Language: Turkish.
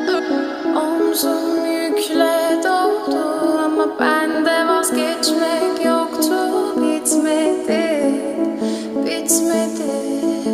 Omzum yükle doldu ama bende vazgeçmek yoktu. Bitmedi, bitmedi.